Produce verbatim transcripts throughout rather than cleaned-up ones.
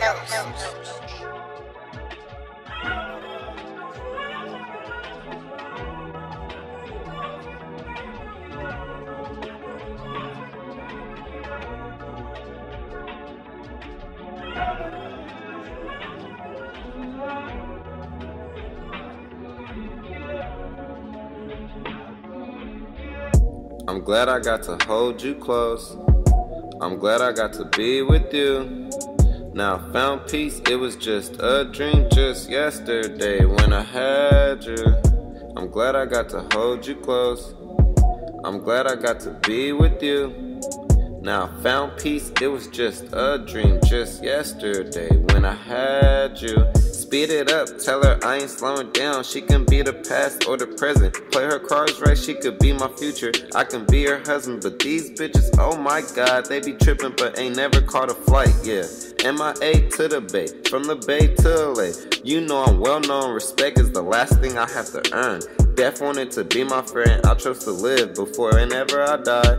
I'm glad I got to hold you close. I'm glad I got to be with you. Now I found peace, it was just a dream just yesterday when I had you. I'm glad I got to hold you close. I'm glad I got to be with you. Now I found peace, it was just a dream just yesterday when I had you. Speed it up, tell her I ain't slowing down. She can be the past or the present. Play her cards right, she could be my future. I can be her husband, but these bitches, oh my god, they be tripping but ain't never caught a flight, yeah. M I A to the Bay, from the Bay to L A. You know I'm well known, respect is the last thing I have to earn. Def wanted to be my friend, I chose to live before and ever I die.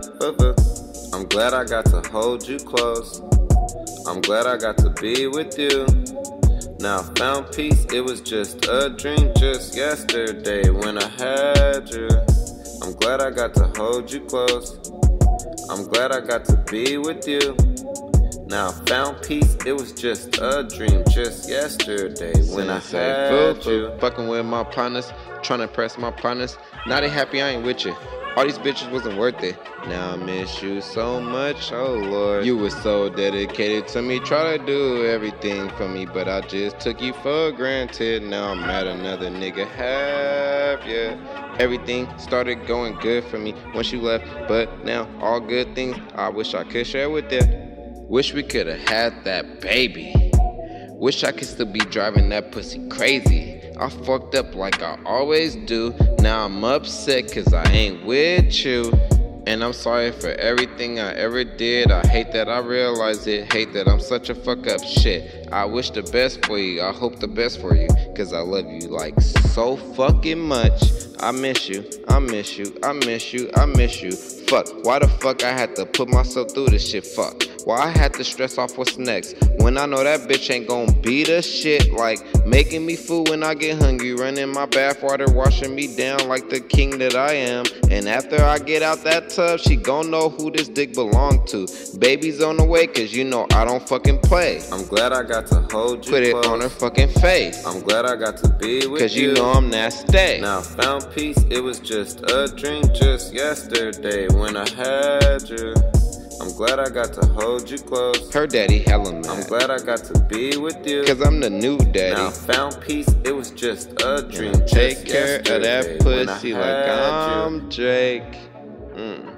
I'm glad I got to hold you close. I'm glad I got to be with you. Now I found peace, it was just a dream just yesterday when I had you. I'm glad I got to hold you close. I'm glad I got to be with you. Now I found peace, it was just a dream just yesterday when I had you. Fucking with my partners, trying to press my partners. Now they happy I ain't with you. All these bitches wasn't worth it. Now I miss you so much, oh Lord. You were so dedicated to me, try to do everything for me, but I just took you for granted. Now I'm at another nigga have ya. Everything started going good for me once you left, but now all good things I wish I could share with you. Wish we could've had that baby. Wish I could still be driving that pussy crazy. I fucked up like I always do. Now I'm upset cause I ain't with you. And I'm sorry for everything I ever did. I hate that I realize it. Hate that I'm such a fuck up shit. I wish the best for you. I hope the best for you. Cause I love you like so fucking much. I miss you. I miss you. I miss you. I miss you. Fuck. Why the fuck I had to put myself through this shit? Fuck. Why I had to stress off what's next when I know that bitch ain't gon' be the shit. Like making me food when I get hungry, running my bathwater, washing me down like the king that I am. And after I get out that tub, she gon' know who this dick belong to. Baby's on the way cause you know I don't fucking play. I'm glad I got to hold you Put it close. on her fucking face. I'm glad I got to be with cause you. you know I'm nasty. Now I found peace, it was just a dream just yesterday when I had you. I'm glad I got to hold you close. Her daddy hella mad. I'm glad I got to be with you. Cause I'm the new daddy. Now I found peace, it was just a dream. And I take just care of that pussy like I'm you. Drake. Mm.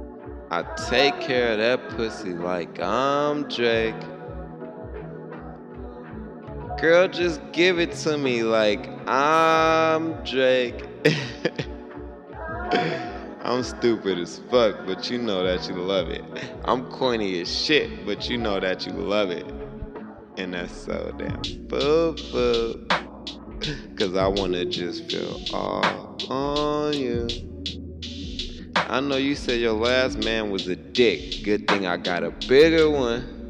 I take care of that pussy like I'm Drake. Girl, just give it to me like I'm Drake. I'm stupid as fuck, but you know that you love it. I'm corny as shit, but you know that you love it. And that's so damn boo boo. Cause I wanna just feel all on you. I know you said your last man was a dick. Good thing I got a bigger one.